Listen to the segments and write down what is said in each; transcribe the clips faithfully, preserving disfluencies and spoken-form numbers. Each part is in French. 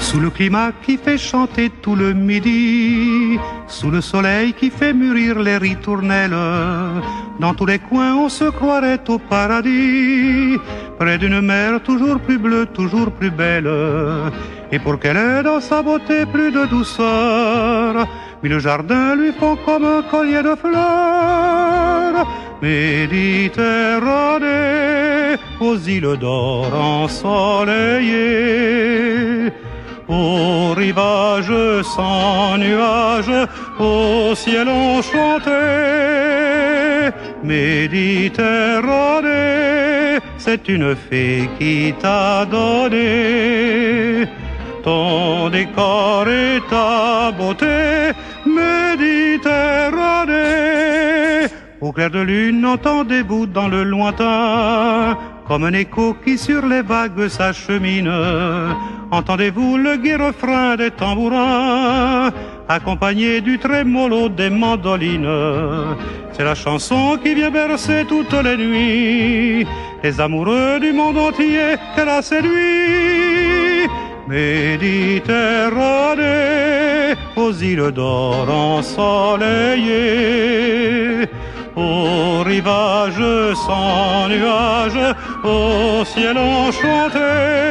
Sous le climat qui fait chanter tout le midi, sous le soleil qui fait mûrir les ritournelles, dans tous les coins on se croirait au paradis, près d'une mer toujours plus bleue, toujours plus belle. Et pour qu'elle ait dans sa beauté plus de douceur, mille jardins lui font comme un collier de fleurs. Méditerranée, aux îles d'or ensoleillées, au rivage sans nuages, au ciel enchanté. Méditerranée, c'est une fée qui t'a donné ton décor et ta beauté. Méditerranée, au clair de lune, entendez-vous dans le lointain, comme un écho qui sur les vagues s'achemine, entendez-vous le gai refrain des tambourins, accompagné du trémolo des mandolines. C'est la chanson qui vient bercer toutes les nuits les amoureux du monde entier qu'elle a séduit. Méditerranée, aux îles d'or ensoleillées, au rivage sans nuages, au ciel enchanté.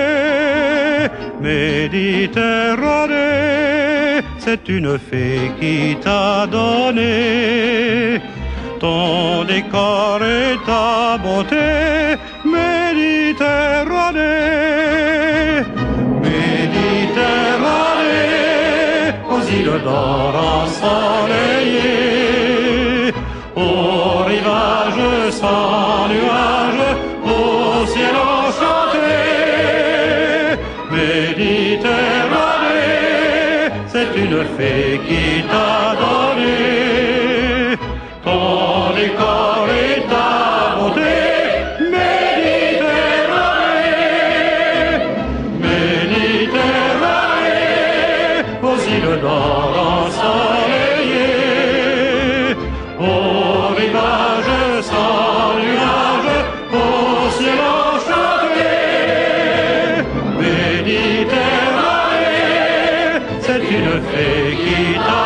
Méditerranée, c'est une fée qui t'a donné ton décor et ta beauté. Méditerranée, Méditerranée, aux îles d'or ensoleillées, au rivage sans nuages, au ciel enchanté. Méditerranée, c'est une fée qui t'a donné ton décor et ta beauté. Méditerranée, Méditerranée, aux îles d'or ensoleillées, au rivage sans nuages, au ciel enchanté. Méditerranée, c'est une fée qui t'a